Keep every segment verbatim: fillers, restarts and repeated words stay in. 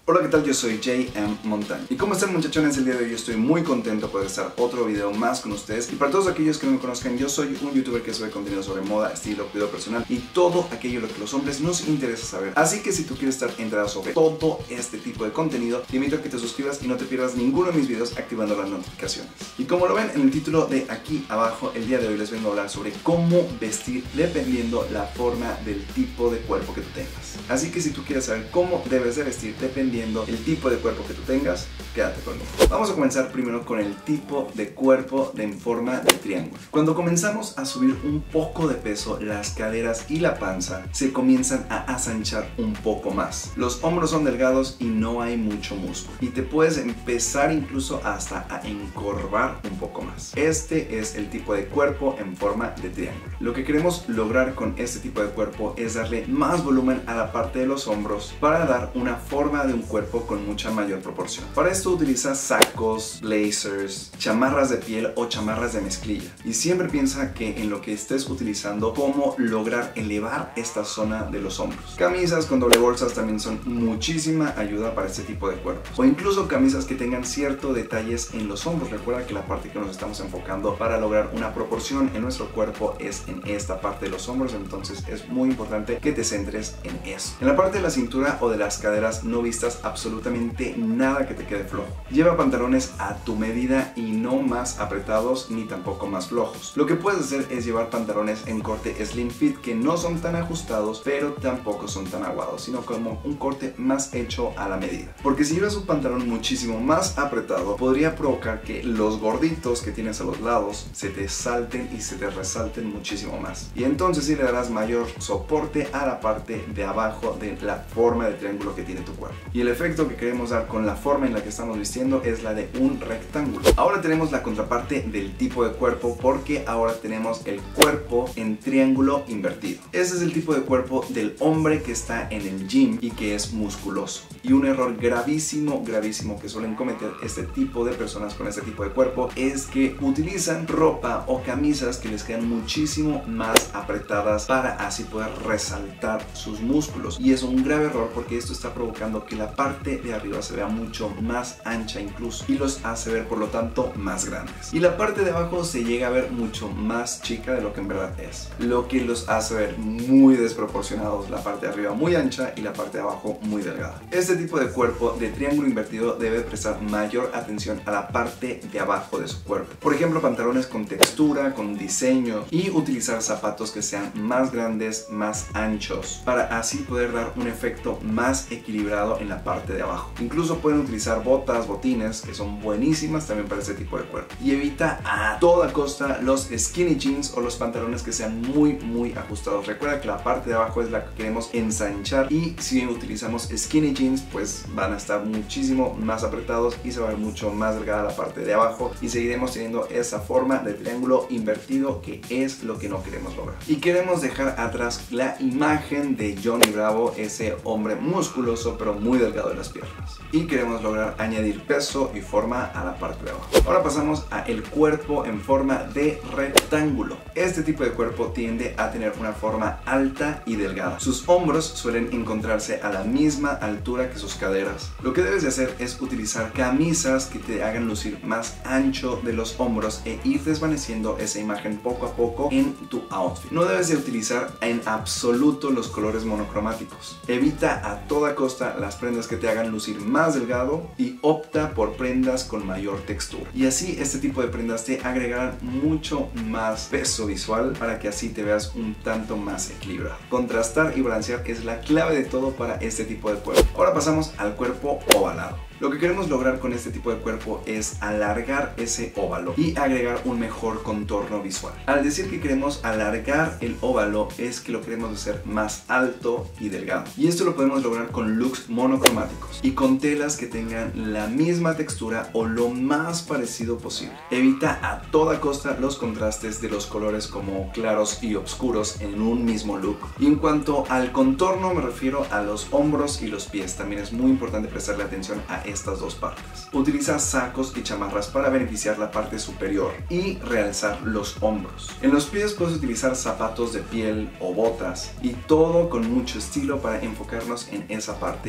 Hola, ¿qué tal? Yo soy J M Montaño. ¿Y cómo están, muchachones? El día de hoy estoy muy contento de poder estar otro video más con ustedes. Y para todos aquellos que no me conozcan, yo soy un youtuber que sube contenido sobre moda, estilo, cuidado personal y todo aquello lo que los hombres nos interesa saber. Así que si tú quieres estar enterado sobre todo este tipo de contenido, te invito a que te suscribas y no te pierdas ninguno de mis videos activando las notificaciones. Y como lo ven en el título de aquí abajo, el día de hoy les vengo a hablar sobre cómo vestir dependiendo la forma del tipo de cuerpo que tú tengas. Así que si tú quieres saber cómo debes de vestir dependiendo el tipo de cuerpo que tú tengas, quédate conmigo. Vamos a comenzar primero con el tipo de cuerpo de en forma de triángulo. Cuando comenzamos a subir un poco de peso, las caderas y la panza se comienzan a asanchar un poco más. Los hombros son delgados y no hay mucho músculo. Y te puedes empezar incluso hasta a encorvar un poco más. Este es el tipo de cuerpo en forma de triángulo. Lo que queremos lograr con este tipo de cuerpo es darle más volumen a la parte de los hombros para dar una forma de un cuerpo con mucha mayor proporción. Para esto utiliza sacos, blazers, chamarras de piel o chamarras de mezclilla. Y siempre piensa que en lo que estés utilizando, cómo lograr elevar esta zona de los hombros. Camisas con doble bolsas también son muchísima ayuda para este tipo de cuerpos. O incluso camisas que tengan ciertos detalles en los hombros. Recuerda que la parte que nos estamos enfocando para lograr una proporción en nuestro cuerpo es en esta parte de los hombros. Entonces es muy importante que te centres en eso. En la parte de la cintura o de las caderas no vistas absolutamente nada que te quede flojo. Lleva pantalones a tu medida y no más apretados ni tampoco más flojos. Lo que puedes hacer es llevar pantalones en corte slim fit que no son tan ajustados pero tampoco son tan aguados, sino como un corte más hecho a la medida. Porque si llevas un pantalón muchísimo más apretado, podría provocar que los gorditos que tienes a los lados se te salten y se te resalten muchísimo más. Y entonces sí le darás mayor soporte a la parte de abajo de la forma de triángulo que tiene tu cuerpo. Y el efecto que queremos dar con la forma en la que estamos vistiendo es la de un rectángulo. Ahora tenemos la contraparte del tipo de cuerpo, porque ahora tenemos el cuerpo en triángulo invertido. Ese es el tipo de cuerpo del hombre que está en el gym y que es musculoso. Y un error gravísimo, gravísimo que suelen cometer este tipo de personas con este tipo de cuerpo es que utilizan ropa o camisas que les quedan muchísimo más apretadas para así poder resaltar sus músculos. Y es un grave error porque esto está provocando que la parte de arriba se vea mucho más ancha incluso y los hace ver por lo tanto más grandes, y la parte de abajo se llega a ver mucho más chica de lo que en verdad es, lo que los hace ver muy desproporcionados, la parte de arriba muy ancha y la parte de abajo muy delgada. Este tipo de cuerpo de triángulo invertido debe prestar mayor atención a la parte de abajo de su cuerpo, por ejemplo pantalones con textura, con diseño, y utilizar zapatos que sean más grandes, más anchos, para así poder dar un efecto más equilibrado en la parte de abajo. Incluso pueden utilizar botas, botines, que son buenísimas también para este tipo de cuerpo. Y evita a toda costa los skinny jeans o los pantalones que sean muy muy ajustados. Recuerda que la parte de abajo es la que queremos ensanchar, y si utilizamos skinny jeans pues van a estar muchísimo más apretados y se va a ver mucho más delgada la parte de abajo, y seguiremos teniendo esa forma de triángulo invertido que es lo que no queremos lograr. Y queremos dejar atrás la imagen de Johnny Bravo, ese hombre musculoso pero muy delgado de las piernas, y queremos lograr añadir peso y forma a la parte de abajo. Ahora pasamos a el cuerpo en forma de rectángulo. Este tipo de cuerpo tiende a tener una forma alta y delgada. Sus hombros suelen encontrarse a la misma altura que sus caderas. Lo que debes de hacer es utilizar camisas que te hagan lucir más ancho de los hombros e ir desvaneciendo esa imagen poco a poco en tu outfit. No debes de utilizar en absoluto los colores monocromáticos. Evita a toda costa las prendas que te hagan lucir más delgado y opta por prendas con mayor textura. Y así este tipo de prendas te agregarán mucho más peso visual para que así te veas un tanto más equilibrado. Contrastar y balancear es la clave de todo para este tipo de cuerpo. Ahora pasamos al cuerpo ovalado. Lo que queremos lograr con este tipo de cuerpo es alargar ese óvalo y agregar un mejor contorno visual. Al decir que queremos alargar el óvalo es que lo queremos hacer más alto y delgado. Y esto lo podemos lograr con looks monocromáticos y con telas que tengan la misma textura o lo más parecido posible. Evita a toda costa los contrastes de los colores como claros y oscuros en un mismo look. Y en cuanto al contorno me refiero a los hombros y los pies. También es muy importante prestarle atención a estas dos partes. Utiliza sacos y chamarras para beneficiar la parte superior y realzar los hombros. En los pies puedes utilizar zapatos de piel o botas, y todo con mucho estilo para enfocarnos en esa parte de los pies.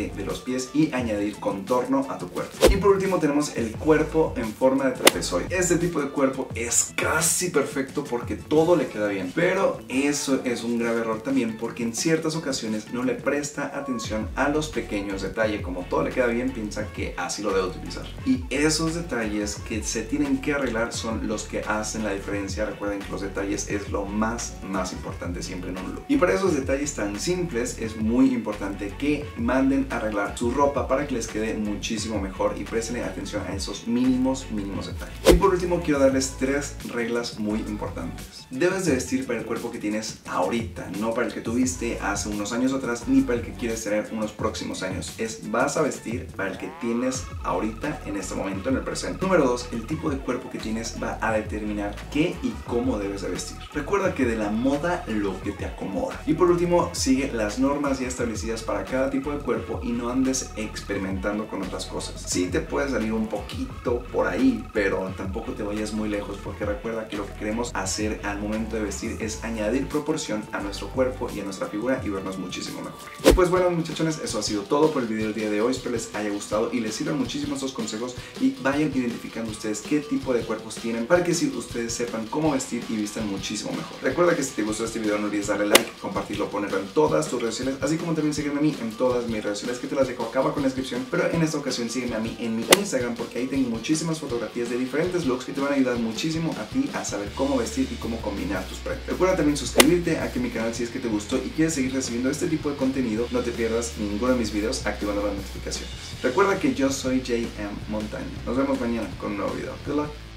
pies y añadir contorno a tu cuerpo. Y por último tenemos el cuerpo en forma de trapezoide. Este tipo de cuerpo es casi perfecto porque todo le queda bien, pero eso es un grave error también porque en ciertas ocasiones no le presta atención a los pequeños detalles. Como todo le queda bien, piensa que así lo debe utilizar. Y esos detalles que se tienen que arreglar son los que hacen la diferencia. Recuerden que los detalles es lo más, más importante siempre en un look. Y para esos detalles tan simples es muy importante que manden a arreglar su ropa para que les quede muchísimo mejor y presten atención a esos mínimos, mínimos detalles. Y por último quiero darles tres reglas muy importantes. Debes de vestir para el cuerpo que tienes ahorita, no para el que tuviste hace unos años atrás ni para el que quieres tener unos próximos años. Es vas a vestir para el que tienes ahorita, en este momento, en el presente. Número dos, el tipo de cuerpo que tienes va a determinar qué y cómo debes de vestir. Recuerda que de la moda lo que te acomoda. Y por último, sigue las normas ya establecidas para cada tipo de cuerpo y no andes experimentando con otras cosas. Sí te puede salir un poquito por ahí, pero tampoco te vayas muy lejos porque recuerda que lo que queremos hacer al momento de vestir es añadir proporción a nuestro cuerpo y a nuestra figura y vernos muchísimo mejor. Y pues bueno, muchachones, eso ha sido todo por el video del día de hoy. Espero les haya gustado y les sirvan muchísimo estos consejos y vayan identificando ustedes qué tipo de cuerpos tienen para que si ustedes sepan cómo vestir y vistan muchísimo mejor. Recuerda que si te gustó este video no olvides darle like, compartirlo, ponerlo en todas tus redes sociales, así como también sígueme a mí en todas mis redes sociales que te las dejo acá abajo en la descripción, pero en esta ocasión sígueme a mí en mi Instagram porque ahí tengo muchísimas fotografías de diferentes looks que te van a ayudar muchísimo a ti a saber cómo vestir y cómo combinar tus prendas. Recuerda también suscribirte aquí a mi canal si es que te gustó y quieres seguir recibiendo este tipo de contenido. No te pierdas ninguno de mis videos activando las notificaciones. Recuerda que yo soy J M Montaño. Nos vemos mañana con un nuevo video. Good luck.